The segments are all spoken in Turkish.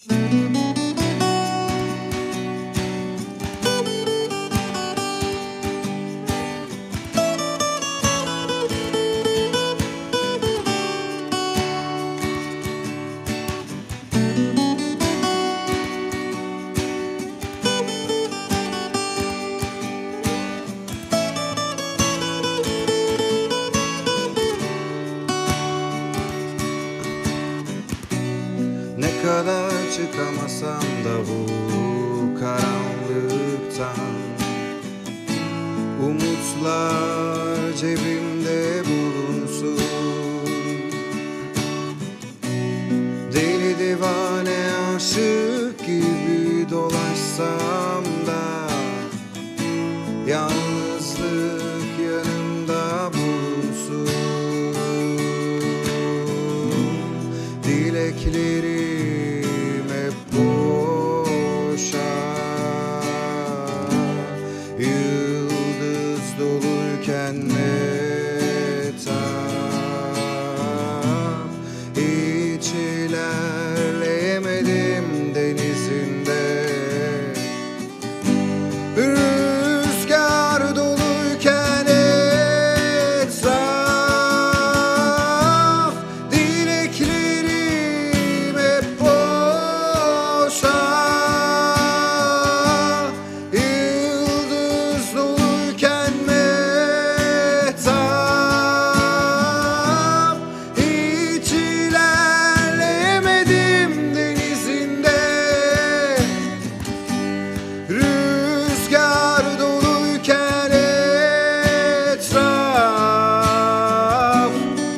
Ne kadar çıkamasam da bu karanlıktan, umutlar cebimde bulunsun. Deli divane aşık gibi dolaşsam da yalnızlık yanımda bulunsun. Dileklerim hep boşa, yıldız doluyken metap. Hiç ilerleyemedim denizinde, rüzgar doluyken etraf. Dileklerim hep boşa, yıldız doluyken metap. Hiç ilerleyemedim denizinde, rüzgar doluyken etraf.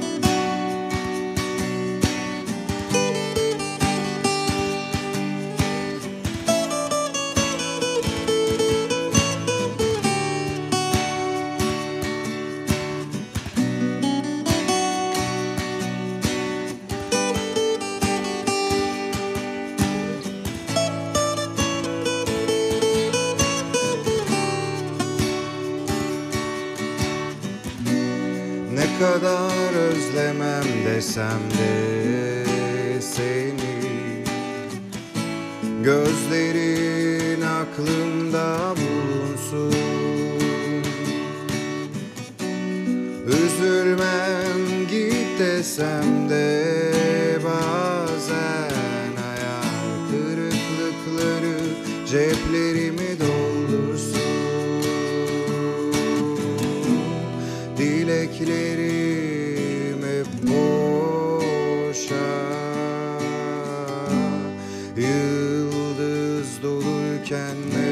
Ne kadar özlemem desem de seni, gözlerin aklımda bulunsun. Üzülmem git desem de bazen hayal kırıklıkları ceplerimi doldursun. Dileklerim hep boşa, yıldız doluyken